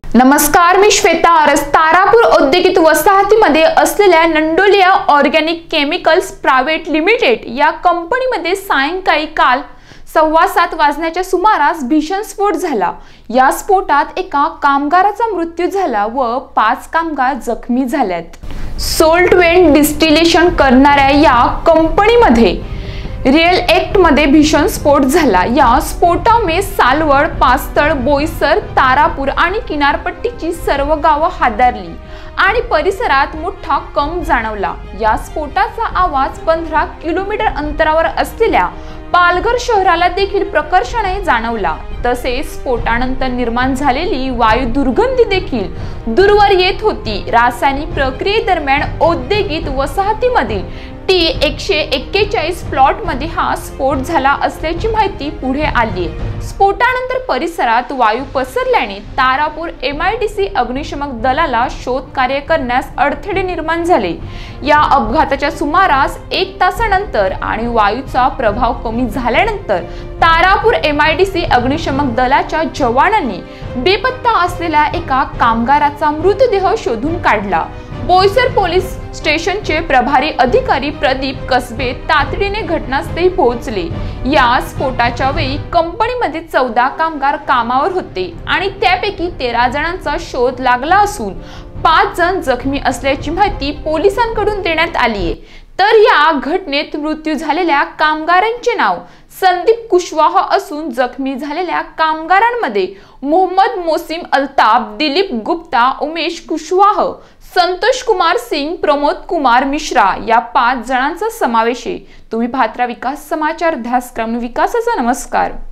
नमस्कार, मी श्वेता आरस। तारापूर औद्योगिक वसाहतीमध्ये असलेल्या Nandolia organic chemicals private limited या कंपनीमध्ये सायंकाळी काल 7:15 वाजण्याच्या सुमारास भीषण स्फोट झाला। या स्फोटात एका कामगाराचा मृत्यू झाला व 5 कामगार जखमी झालेत। सोल्टवेंट डिस्टिलेशन करणाऱ्या या कंपनीमध्ये रिअल एक्ट मध्ये भीषण स्फोट झाला। या स्फोटामुळे सालवड, पास्तळ, बोईसर, तारापूर आणि किनारपट्टीची सर्व गावं हादरली आणि परिसरात मोठा कंप जाणवला। या स्फोटाचा आवाज 15 किलोमीटर अंतरावर असलेल्या पालघर शहराला देखील प्रकर्षाने जाणवला। तसेच स्फोटानंतर निर्माण झालेली वायू दुर्गंधी देखील दूरवर येत होती। रासायनिक प्रक्रियेदरम्यान औद्योगिक वसाहतीमधील T141 प्लॉट मध्ये हा स्फोट झाला असल्याची माहिती पुढे आली आहे। स्फोटानंतर परिसरात वायू पसरल्याने तारापूर MIDC अग्निशमन दलाला शोध कार्य करण्यास अडथळे निर्माण झाले। या अपघाताच्या सुमारास 1 तासानंतर आणि वायूचा प्रभाव कमी झाल्यानंतर तारापूर MIDC अग्निशमन दलाच्या जवानांनी बेपत्ता असलेल्या एका कामगाराचा मृतदेह शोधून काढला। बोईसर पोलीस स्टेशनचे प्रभारी अधिकारी प्रदीप कसबे तातडीने घटनास्थळी पोहोचले। या स्फोटाच्या वेळी कंपनीमध्ये 14 कामगार कामावर होते आणि त्यापैकी 13 जणांचा शोध लागला असून 5 जण जखमी असल्याची माहिती पोलिसांकडून देण्यात आली आहे। तर या घटनेत मृत्यू झालेल्या कामगारांचे नाव संदीप कुशवाह असून जखमी झालेल्या कामगारांमध्ये मोहम्मद मोसिम अल्ताफ, दिलीप गुप्ता, उमेश कुशवाह, संतोष कुमार सिंग, प्रमोद कुमार मिश्रा या 5 जणांचा समावेश आहे। तुम्ही पाहता विकास समाचार, ध्यास क्रम विकासाचा। नमस्कार।